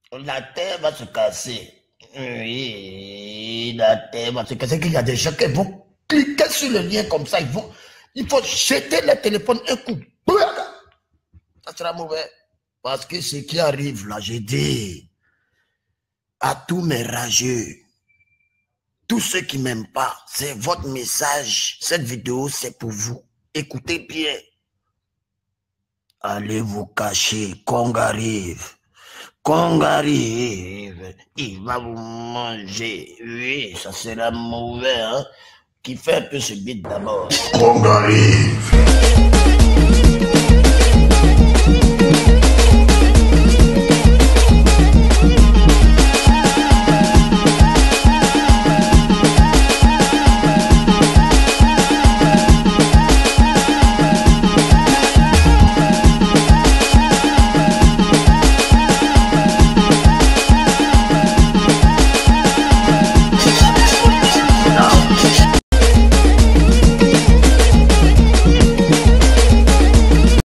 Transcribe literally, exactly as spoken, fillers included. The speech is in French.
La terre va se casser. Oui, la terre va se casser. Qu'il y a des gens qui vont cliquer sur le lien comme ça. Ils vont, il faut jeter le téléphone un coup. Ça sera mauvais. Parce que ce qui arrive là, j'ai dit à tous mes rageux, tous ceux qui ne m'aiment pas, c'est votre message. Cette vidéo, c'est pour vous. Écoutez bien. Allez vous cacher. Kong arrive. Kong arrive. Il va vous manger. Oui, ça sera mauvais. Hein? Qui fait un peu ce beat d'abord. Kong arrive.